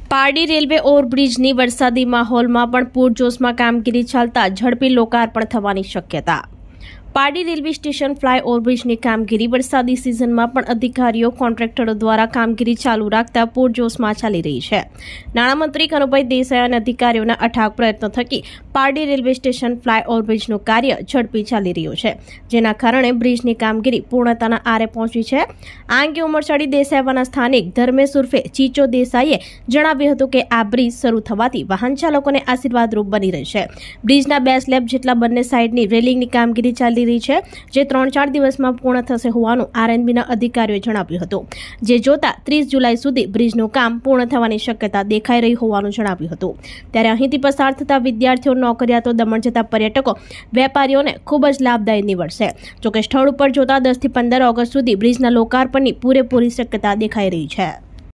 Pardi railway ओवरब्रिजनी वरसादी माहोलमां पण पूरजोशमां कामगीरी चालता झड़पी लोकार्पण थवानी शक्यता। पारडी रेलवे स्टेशन फ्लाय ओवरब्रिजनी कामगीरी वरसादी सीजनमां पण अधिकारीओ कोन्ट्रेक्टरो द्वारा कामगीरी चालू राखता पूरजोशमां चाली रही है। नाणामंत्री कनुभाई देसाई अने अधिकारीओना अथाग प्रयत्नो थकी पारडी रेलवे स्टेशन फ्लाय ओवरब्रिजनुं कार्य झड़पी चाली रह्युं छे, जेना कारणे ब्रिजनी कामगीरी पूर्णताना आरे पहोंची छे। आ अंगे उमरसाडी देसाईवाना स्थानिक धर्मेश उर्फे चीचो देसाईए जणाव्युं हतुं के आ ब्रिज शरू थवाथी वाहन चालकोने आशीर्वादरूप बनी रहेशे। ब्रिजना 2 स्लेब जेटला बंने साइडनी रेलिंगनी कामगीरी चाली रही है, जे 3-4 दिवसमां पूर्ण थशे होवानुं आरएनबीना अधिकारीओए जणाव्युं हतुं, जे जोता 30 जुलाई सुधी ब्रिजनुं काम पूर्ण थवानी शक्यता देखाई रही होवानुं जणाव्युं हतुं। त्यारे અહીંથી પસાર થતા વિદ્યાર્થીઓ, નોકરિયાતો, દમણ જતા પર્યટકો, વેપારીઓને ખૂબ જ લાભદાયી નીવડશે। જોકે સ્થળ ઉપર જોતા 10 થી 15 ઓગસ્ટ સુધી બ્રિજના લોકાર્પણની પૂરેપૂરી શક્યતા દેખાઈ રહી છે।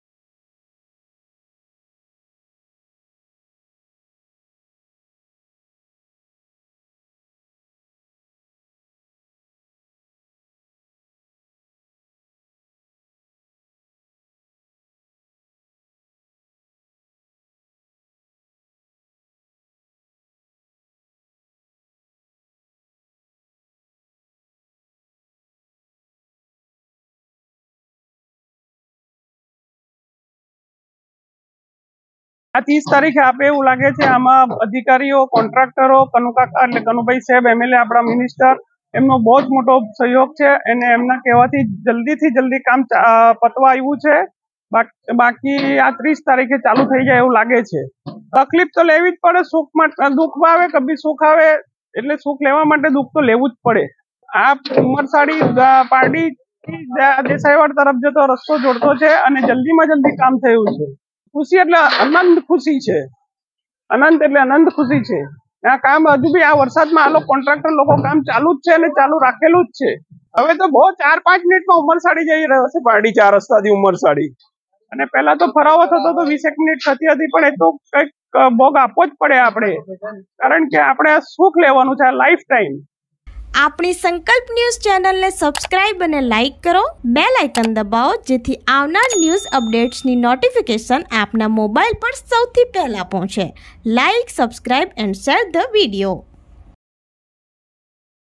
आ 30 तारीखे आपे एवं लागे छे आमां अधिकारीओ, कोन्ट्राक्टरो, कनुकाका એટલે કનુભાઈ સાહેબ, એમએલએ, આપણા મિનિસ્ટર, એમનો બહુ જ મોટો સહયોગ છે અને એમના કહેવાથી જલ્દીથી જલ્દી કામ પતવા આવ્યું છે। બાકી આ 30 તારીખે ચાલુ થઈ જાય એવું લાગે છે। તકલીફ તો લેવી જ પડે, દુઃખ આવે કભી સુખ આવે, એટલે સુખ લેવા માટે દુઃખ તો લેવું જ પડે। આ ઉમરસાડી પારડી દેસાઈવાડ તરફ જતો રસ્તો જોડતો છે અને જલ્દીમાં જલ્દી કામ થયું છે। खुशी એટલે આનંદ ખુશી છે, અનંત એટલે અનંત ખુશી છે। આ કામ હજુ બી આ વરસાદમાં આ લોકો કોન્ટ્રાક્ટર લોકો કામ ચાલુ જ છે અને ચાલુ રાખેલું જ છે। હવે તો બહુ 4-5 મિનિટમાં ઉમરસાડી જઈ રહ્યો છે પારડી 4 રસ્તાથી ઉમરસાડી, અને પહેલા તો ફરાવો થતો તો 20 મિનિટ થતી હતી, પણ એ તો કઈક ભોગ આપવો જ પડે આપણે, કારણ કે આપણે આ સુખ લેવાનું છે લાઈફ ટાઈમ। આપણી સંકલ્પ ન્યૂઝ ચેનલને સબસ્ક્રાઇબ અને લાઇક કરો, બેલ આઇકન દબાવો, જેથી આવનાર ન્યૂઝ અપડેટ્સની નોટિફિકેશન આપના મોબાઈલ પર સૌથી પહેલા પહોંચે। Like, subscribe and share the video.